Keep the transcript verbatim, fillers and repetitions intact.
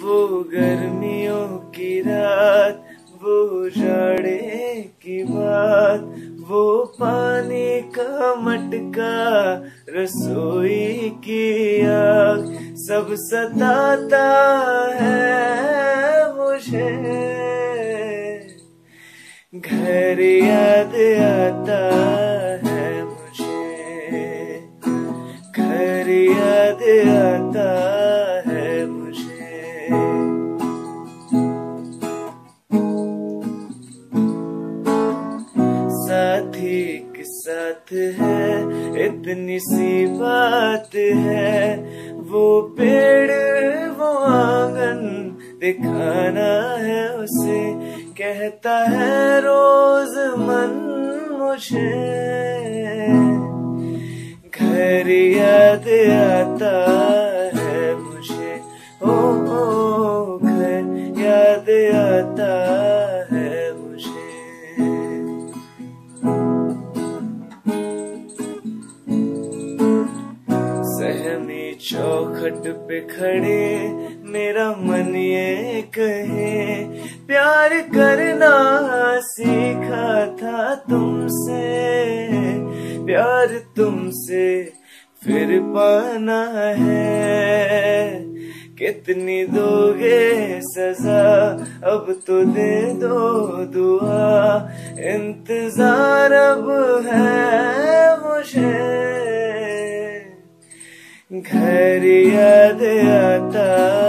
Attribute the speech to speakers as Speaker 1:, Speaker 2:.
Speaker 1: वो गर्मियों की रात, वो जाड़े की बात, वो पानी का मटका, रसोई की आग, सब सताता है मुझे। घर याद आता है मुझे, घर याद आता है मुझे। साथी के साथ है इतनी सी बात है, वो पेड़ वो आंगन दिखाना है उसे, कहता है रोज मन मुझे। घर याद आता है मुझे, ओ, ओ घर याद आता है मुझे। सहमी चौखट पे खड़े मेरा मन ये कहे, प्यार करना सीखा था तुमसे, प्यार तुमसे फिर पाना है। कितनी दोगे सजा, अब तो दे दो दुआ, इंतजार अब है मुझे। घर याद आता